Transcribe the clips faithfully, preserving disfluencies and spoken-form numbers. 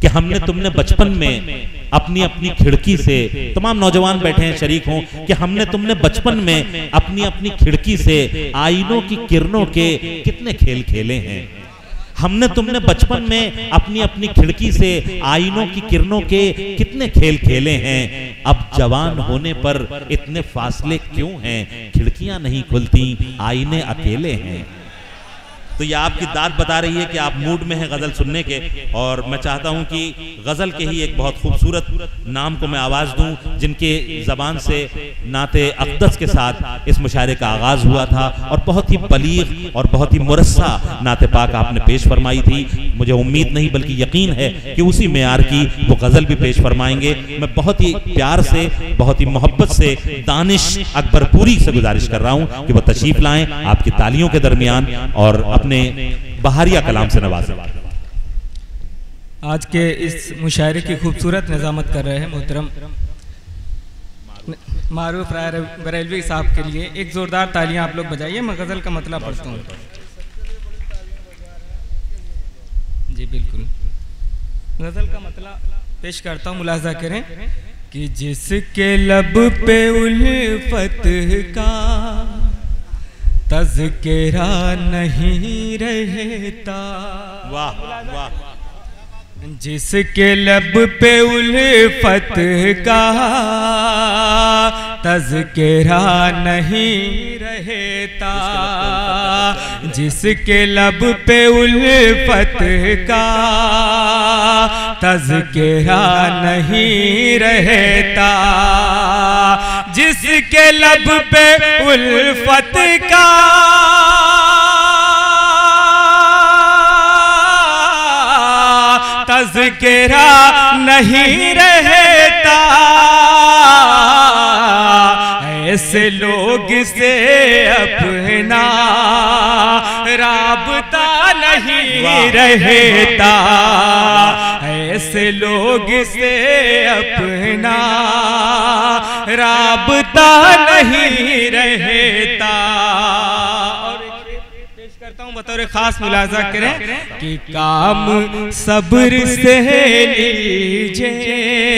कि हमने तुमने बचपन में अपनी अपनी खिड़की से, तमाम नौजवान बैठे हैं शरीक हों, कि हमने तुमने बचपन में अपनी अपनी खिड़की से आईनों की किरणों के कितने खेल खेले हैं। हमने तुमने बचपन में अपनी अपनी खिड़की से आईनों की किरणों के कितने खेल खेले हैं। अब जवान होने पर इतने फासले क्यों हैं, खिड़कियां नहीं खुलती, आईने अकेले हैं। तो ये आपकी दाद बता रही है कि आप मूड में हैं गज़ल सुनने के, और मैं चाहता हूं कि गज़ल के ही एक बहुत खूबसूरत नाम को मैं आवाज़ दूं, जिनके ज़बान से नाते अक़दस के साथ इस मुशायरे का आगाज़ हुआ था, और बहुत ही बलीग और बहुत ही मुरस्सा नाते पाक आपने पेश फरमाई थी। मुझे उम्मीद नहीं बल्कि यकीन है कि उसी मेयार की वो गज़ल भी पेश फरमाएंगे। मैं बहुत ही प्यार से, बहुत ही मोहब्बत से दानिश अकबरपुरी से गुजारिश कर रहा हूँ कि वो तशरीफ़ लाएँ आपकी तालियों के दरमियान और अपने बहारिया कलाम से नवाजें। आज के इस मुशायरे की खूबसूरत निज़ामत कर रहे हैं मोहतरम मारूफ राय बरेलवी साहब के लिए एक जोरदार तालियां आप लोग बजाइए। मैं गज़ल का मतलब पढ़ता हूँ। जी बिल्कुल, गज़ल का मतलब पेश करता हूँ, मुलाजा करें कि जिसके लब पे उल्फत का तज़किरा नहीं रहता, वाह वाह, जिसके लब पे उल्फत का तज़किरा नहीं रहता, जिसके लब पे उल्फत का तज़किरा नहीं रहता, जिसके लब पे उल्फत का तज़किरा नहीं रहता, ऐसे लोग से अपना राबता नहीं रहता, ऐसे लोग से अपना राबता नहीं रहता। बतौर खास मुलाजा करें कि काम सब्र से लीजिए,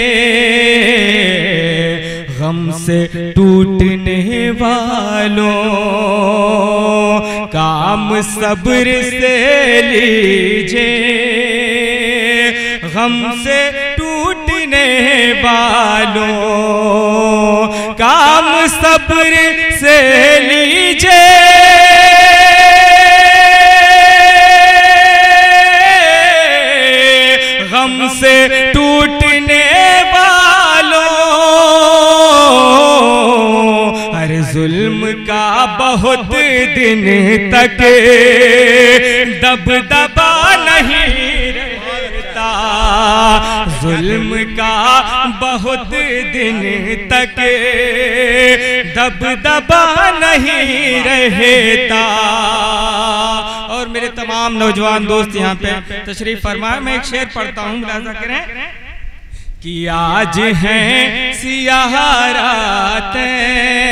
गम से टूटने वालों, काम सब्र से लीजिए, गम से टूटने वालों, काम सब्र से लीजिए, गम से टूटने वालों, हर जुल्म का बहुत दिन तक दबदबा नहीं रहता, जुल्म का बहुत दिन तक दबदबा नहीं रहता। और मेरे तमाम नौजवान दोस्त यहाँ पे तशरीफ फरमाए, मैं एक शेर पढ़ता हूँ, मुलाजा करें कि आज हैं सियाह रातें,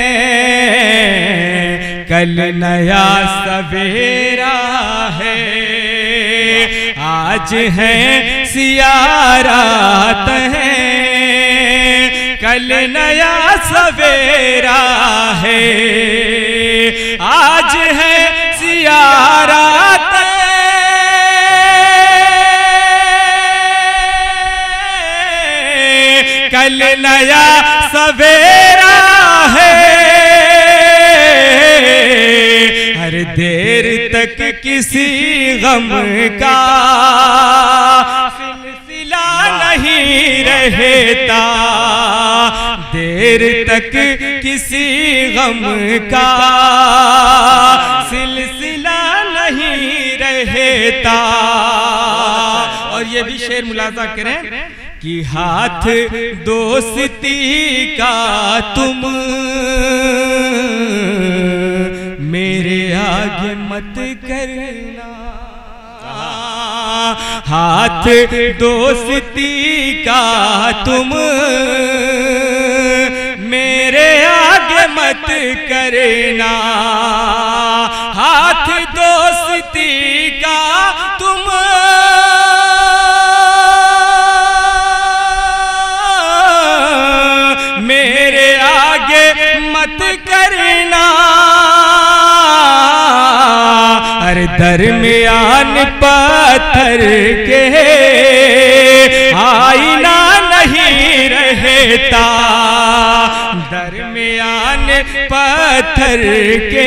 कल नया सवेरा है, आज हैं सियाह रातें, कल नया सवेरा है, आज है सियाह रातें, कल नया सवेरा है, हर देर तक किसी गम का सिलसिला नहीं रहता, देर तक किसी गम का सिलसिला नहीं रहता। और ये भी शेर मुलाजा करें कि हाथ दोस्ती का तुम मेरे आगे मत करना, हाथ दोस्ती का तुम मेरे आगे मत करना, हाथ दोस्ती का तुम दरमियान पत्थर के आईना नहीं रहता, दरमियान पत्थर के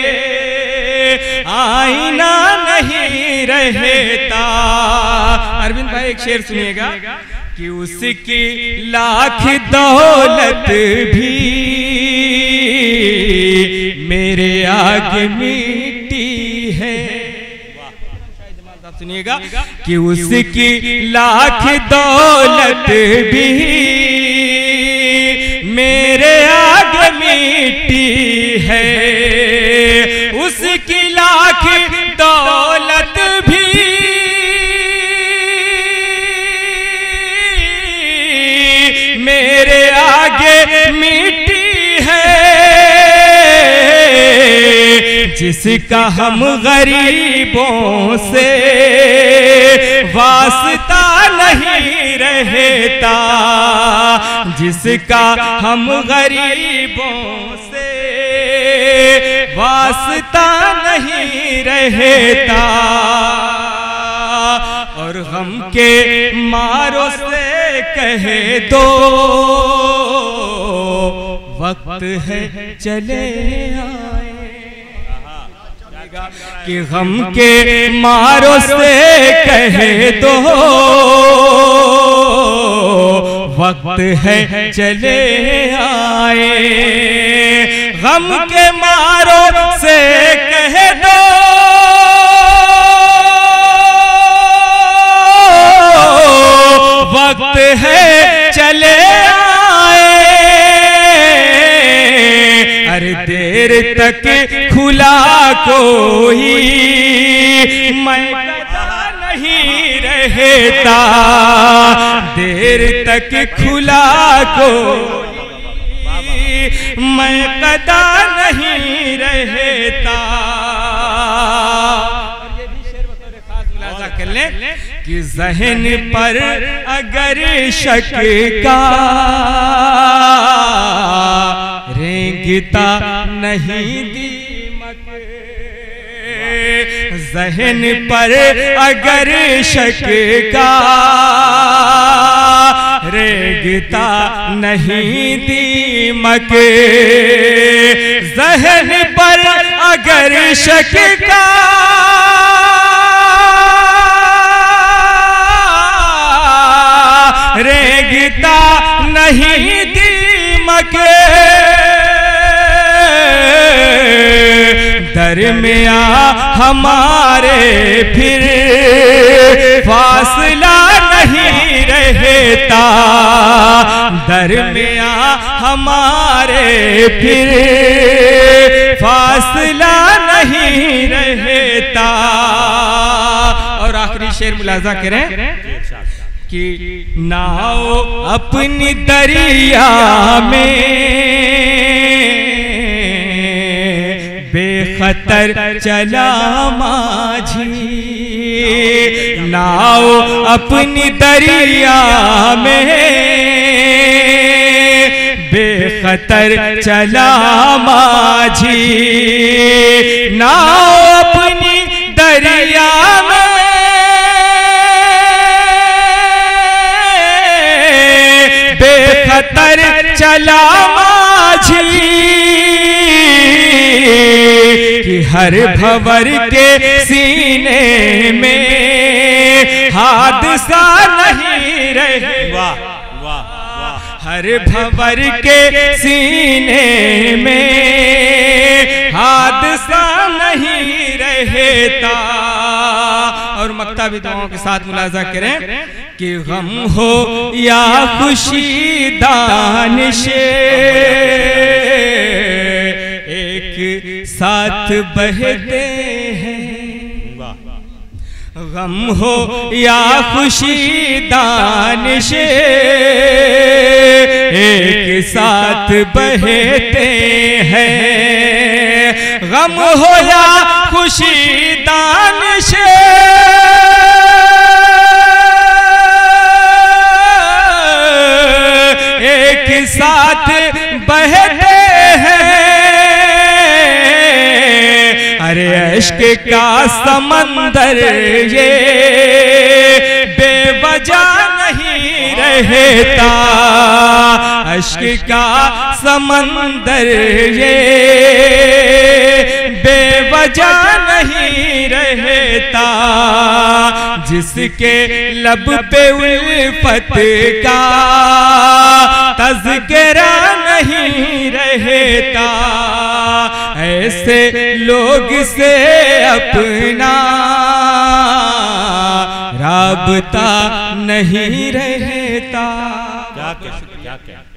आईना नहीं रहता। अरविंद भाई एक शेर सुनिएगा कि उसकी लाख दौलत भी मेरे आगे मिट्टी है। सुनिएगा कि उसकी लाख दौलत भी मेरे आगे मिट्टी है, उसकी लाख दौलत भी मेरे आगे मिट्टी है, जिसका हम गरीबों से वास्ता नहीं रहता, जिसका हम गरीबों से वास्ता नहीं रहता, और गम के मारों से कह दो वक्त है चले आए, कि गम के मारों से कह दो वक्त है चले आए, गम के मारों से कह दो वक्त है चले आए, अरे देर तक खुला कोई मैदा नहीं रहता, देर तक खुला कोई मैदा नहीं रहता। कर ले कि ज़हन पर अगर शक का रेंगता नहीं दीमक, ज़हन पर अगर शक का रेंगता नहीं दीमक, ज़हन पर अगर शक का रेंगता नहीं दीमक, दरमिया हमारे फिर फासला नहीं रहता, दरमिया हमारे फिर फासला नहीं रहता। और आखिरी शेर मुलाजा करें कि नाव अपनी दरिया में बेखतर चला माझी, नाव अपनी दरिया में बेखतर चला माझी, नाव अपनी दरिया में बेखतर चला माझी, कि हर भंवर के सीने में हादसा नहीं रहे, वाह वाह वाह, हर भंवर के सीने में हादसा नहीं रहता। और मक्ता भी दुआओं के साथ मुलाजा करें कि गम हो या खुशी दानिशे एक साथ बहते हैं, गम हो या खुशी दानिशे एक साथ बहते हैं, गम हो या खुशी दानिशे एक साथ बहते हैं, अरे इश्क का समंदर ये बेवजह नहीं रहता, इश्क का समंदर ये बेवजह नहीं रहता, जिसके लब पे उल्फत का तज़किरा नहीं रहता, ऐसे लोग से अपना राबता नहीं रहता। क्या क्या क्या क्या